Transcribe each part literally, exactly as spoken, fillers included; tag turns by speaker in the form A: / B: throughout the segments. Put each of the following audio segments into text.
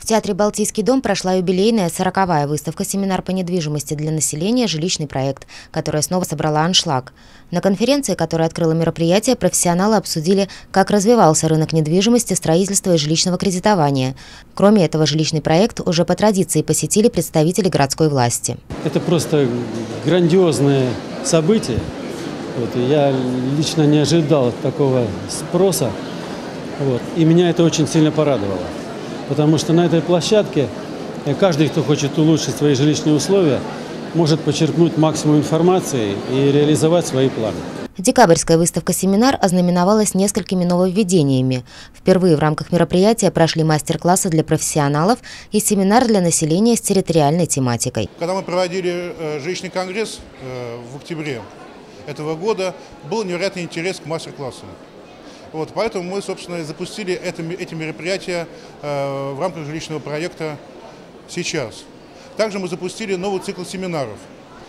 A: В Театре «Балтийский дом» прошла юбилейная сороковая выставка-семинар по недвижимости для населения «Жилищный проект», которая снова собрала аншлаг. На конференции, которая открыла мероприятие, профессионалы обсудили, как развивался рынок недвижимости, строительства и жилищного кредитования. Кроме этого, жилищный проект уже по традиции посетили представители городской власти.
B: Это просто грандиозное событие. Вот, я лично не ожидал такого спроса, вот, и меня это очень сильно порадовало. Потому что на этой площадке каждый, кто хочет улучшить свои жилищные условия, может почерпнуть максимум информации и реализовать свои планы.
A: Декабрьская выставка-семинар ознаменовалась несколькими нововведениями. Впервые в рамках мероприятия прошли мастер-классы для профессионалов и семинар для населения с территориальной тематикой.
C: Когда мы проводили э, жилищный конгресс э, в октябре этого года, был невероятный интерес к мастер-классам. Вот, поэтому мы, собственно, запустили это, эти мероприятия э, в рамках жилищного проекта сейчас. Также мы запустили новый цикл семинаров,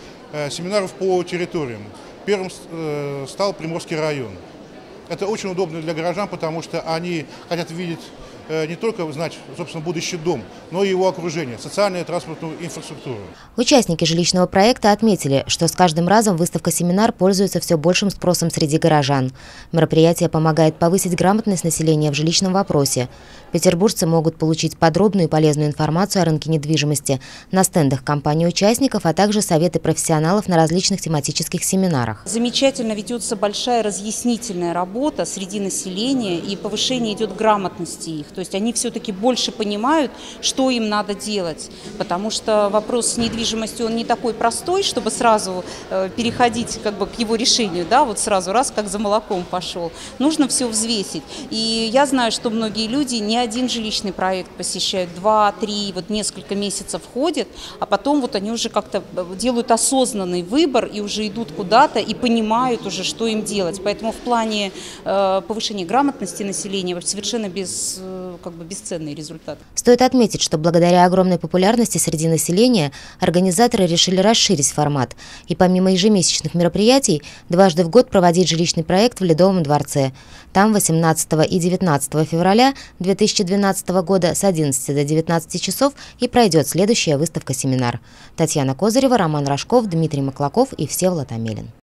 C: э, семинаров по территориям. Первым э, стал Приморский район. Это очень удобно для горожан, потому что они хотят видеть э, не только знать, собственно, будущий дом, но и его окружение, социальную и транспортную инфраструктуру.
A: Участники жилищного проекта отметили, что с каждым разом выставка-семинар пользуется все большим спросом среди горожан. Мероприятие помогает повысить грамотность населения в жилищном вопросе. Петербуржцы могут получить подробную и полезную информацию о рынке недвижимости на стендах компаний-участников, а также советы профессионалов на различных тематических семинарах.
D: Замечательно ведется большая разъяснительная работа среди населения, и повышение идет грамотности их. То есть они все-таки больше понимают, что им надо делать, потому что вопрос с недвижимостью, он не такой простой, чтобы сразу э, переходить как бы к его решению, да, вот сразу раз как за молоком пошел. Нужно все взвесить. И я знаю, что многие люди не один жилищный проект посещают, два, три, вот несколько месяцев ходят, а потом вот они уже как-то делают осознанный выбор и уже идут куда-то и понимают уже, что им делать. Поэтому в плане э, повышения грамотности населения совершенно без, э, как бы бесценный результат.
A: Стоит отметить, что благодаря огромной популярности среди населения организаторы решили расширить формат и помимо ежемесячных мероприятий дважды в год проводить жилищный проект в Ледовом дворце. Там восемнадцатого и девятнадцатого февраля две тысячи двенадцатого года с одиннадцати до девятнадцати часов и пройдет следующая выставка-семинар. Татьяна Козырева, Роман Рожков, Дмитрий Маклаков и Всеволод Амелин.